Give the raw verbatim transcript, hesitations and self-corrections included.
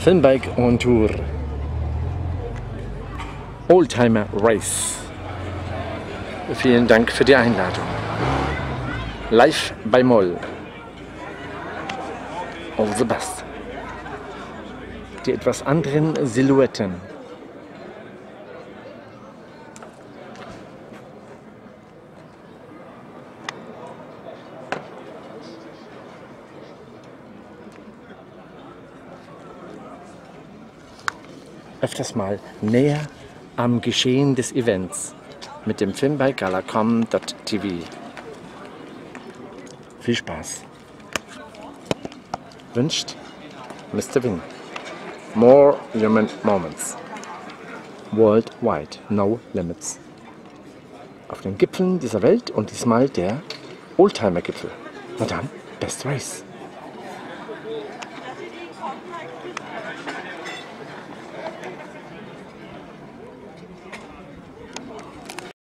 Filmbike on Tour. Oldtimer Race. Vielen Dank für die Einladung. Live bei Moll. All the best. Die etwas anderen Silhouetten. Öfters mal näher am Geschehen des Events mit dem Filmbike galacom punkt t v. Viel Spaß. Wünscht Mister Win. More human moments. Worldwide, no limits. Auf den Gipfeln dieser Welt und diesmal der Oldtimer-Gipfel. Na dann, best race.